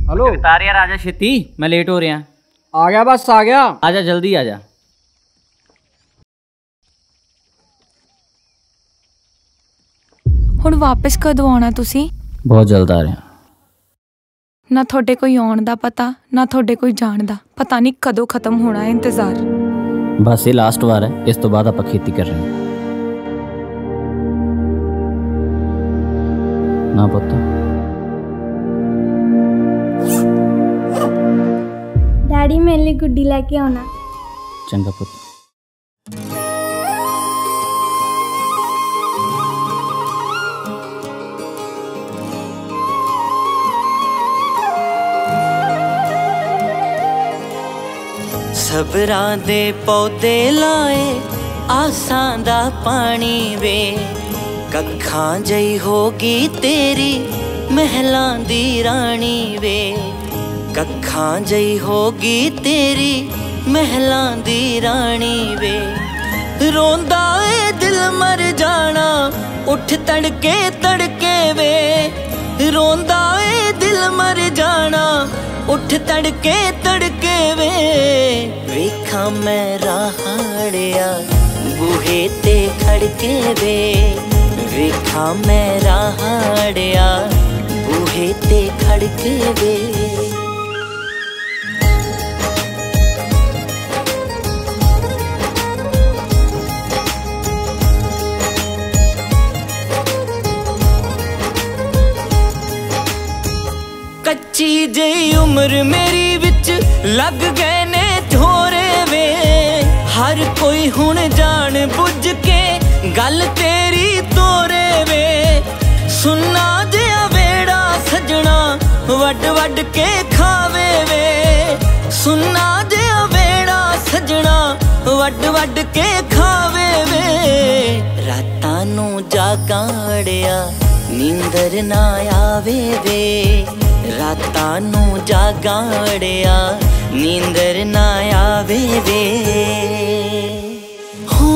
Hello Jagtar यार आजा छेती, मैं लेट हो रहा। आ गया, बस आ गया। आजा जल्दी आजा। ਹੁਣ ਵਾਪਸ ਕਦੋਂ ਆਉਣਾ ਤੁਸੀਂ? ਬਹੁਤ ਜਲਦ ਆ ਰਿਹਾ। ਨਾ ਤੁਹਾਡੇ ਕੋਈ ਆਉਣ ਦਾ ਪਤਾ, ਨਾ ਤੁਹਾਡੇ ਕੋਈ ਜਾਣ ਦਾ ਪਤਾ। ਨਹੀਂ ਕਦੋਂ ਖਤਮ ਹੋਣਾ ਹੈ ਇੰਤਜ਼ਾਰ। ਬਸ ਇਹ ਲਾਸਟ ਵਾਰ ਹੈ, ਇਸ ਤੋਂ ਬਾਅਦ ਆਪਾਂ ਖੇਤੀ ਕਰ ਰਹੇ ਹਾਂ। ਨਾ ਪੁੱਤ, डैडी मेरे लिए गुड्डी लेके आना। चंगा पुत। सबरां दे पौधे लाए आसां दा पानी वे, कखां जई होगी तेरी महलां दी रानी वे। कखां जई होगी तेरी महलां दी रानी वे। रोंदा ए दिल मर जाना उठ तड़के तड़के वे। रोंदा ए दिल मर जाना उठ तड़के तड़के वे। वेखा मैं राहड़िया बूहे ते खड़के वे। वेखा मैं राहड़िया बूहे ते खड़के वे। कच्ची जई उम्र मेरी विच लग गए ने थोरे वे। हर कोई हुण जान बुझ के गल तेरी तोरे वे। सुन्ना जिहा वेड़ा सजना वड वड के खावे वे। सुन्ना जिहा वेड़ा सजना वड वड के खावे वे। रातां नूं जागाड़िया नींदर ना आवे वे। रातां नूं जागाड़िया नींदर ना आवे वे। हो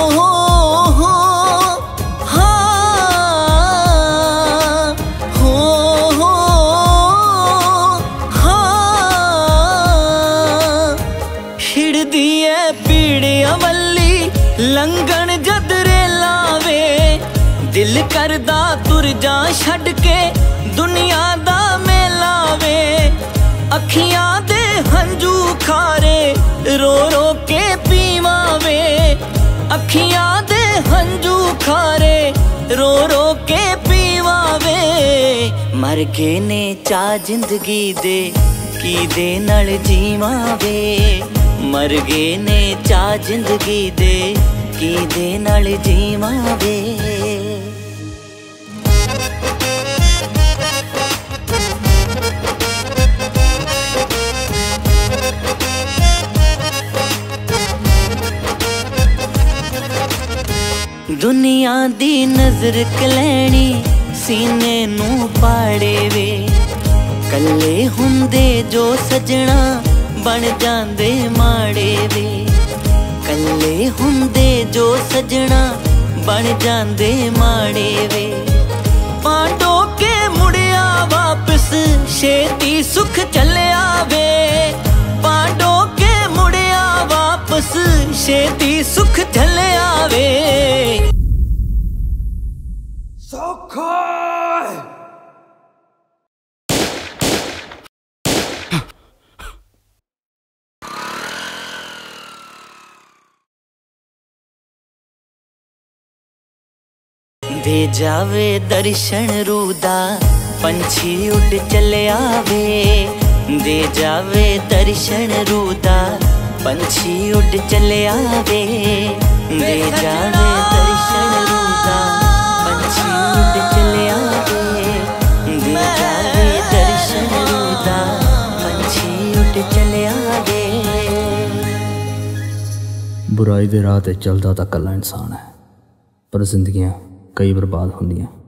छिड़दी है पीड़िया वल्ली लंघन जदरे लावे। दिल करदा तुर जा छड़ के दुनिया दा मेला वे। अखियां दे हंजू खारे रो रो के पीवा वे। अखियां दे हंजू खारे रो रो के पीवा वे। मर गए ने चा जिंदगी दे की दे नाल जीवा वे। मर गए ने चा जिंदगी दे की दे नाल जीवा वे। दुनिया दी नजर कलैनी सीने नूं पाड़े वे। कल्ले हुंदे जो सजना बन जांदे माड़े वे। कल्ले हुंदे जो सजना बन जांदे माड़े वे। पांडो के मुड़िया वापस छेती सुख चलिया वे। पांडो के मुड़िया वापस छेती सुख चलिया वे। दे जावे दर्शन रूदा पंछी उड़ चले आवे। दे जावे दर्शन रूदा पंछी उड़ चले आवे। दे जावे दर्शन रूदा पंछी उड़ चले आवे। दे जावे दर्शन रूदा पंछी उड़ चले आवे। बुराई दे राह ते चलदा तां कल्ला इंसान है, पर जिंदगियां कई बर्बाद होंदियां।